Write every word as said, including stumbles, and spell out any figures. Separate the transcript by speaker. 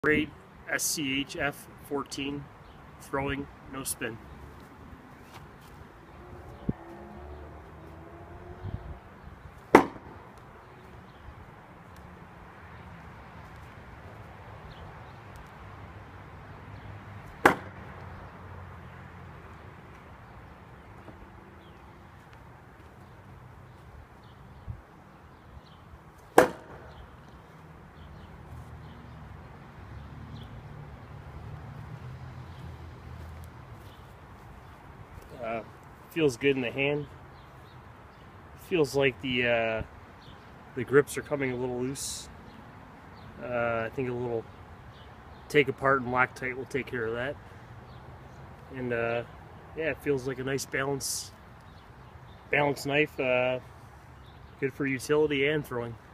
Speaker 1: Schrade S C H F fourteen, throwing, no spin. Uh, feels good in the hand. Feels like the uh, the grips are coming a little loose. Uh, I think a little take apart and Loctite will take care of that. And uh, yeah, it feels like a nice balance, balanced knife. Uh, good for utility and throwing.